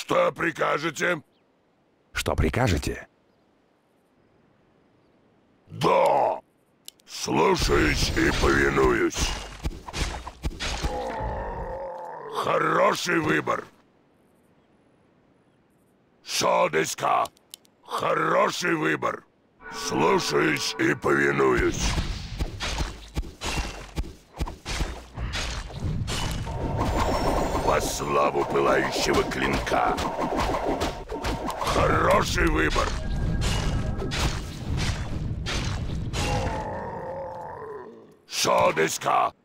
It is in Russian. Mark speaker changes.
Speaker 1: Что прикажете?
Speaker 2: Что прикажете?
Speaker 1: Да! Слушаюсь и повинуюсь. Хороший выбор. Содеска. Хороший выбор. Слушаюсь и повинуюсь. Во славу пылающего клинка. Хороший выбор. Содеска.